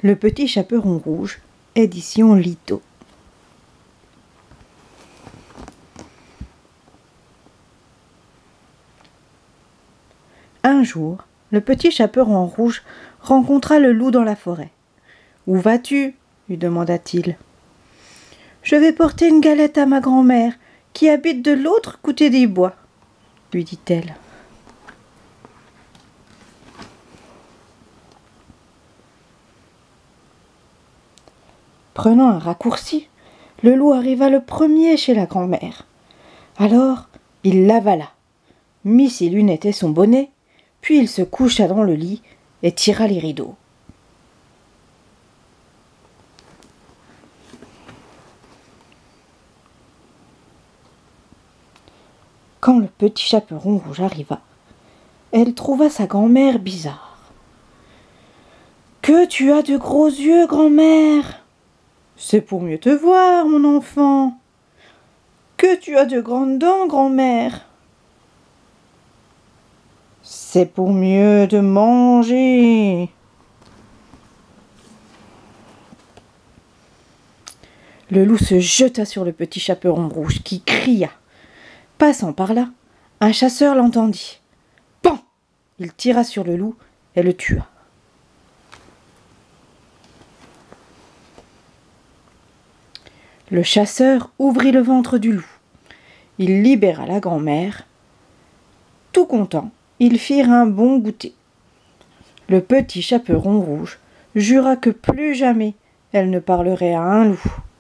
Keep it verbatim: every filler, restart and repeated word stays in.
Le Petit Chaperon Rouge, édition Lito. Un jour, le Petit Chaperon Rouge rencontra le loup dans la forêt. « Où vas-tu » lui demanda-t-il. « Je vais porter une galette à ma grand-mère, qui habite de l'autre côté des bois, » lui dit-elle. Prenant un raccourci, le loup arriva le premier chez la grand-mère. Alors, il l'avala, mit ses lunettes et son bonnet, puis il se coucha dans le lit et tira les rideaux. Quand le Petit Chaperon Rouge arriva, elle trouva sa grand-mère bizarre. « Que tu as de gros yeux, grand-mère !»« C'est pour mieux te voir, mon enfant. »« Que tu as de grandes dents, grand-mère !»« C'est pour mieux te manger. » Le loup se jeta sur le Petit Chaperon Rouge qui cria. Passant par là, un chasseur l'entendit. Pan ! Il tira sur le loup et le tua. Le chasseur ouvrit le ventre du loup. Il libéra la grand-mère. Tout content, ils firent un bon goûter. Le Petit Chaperon Rouge jura que plus jamais elle ne parlerait à un loup.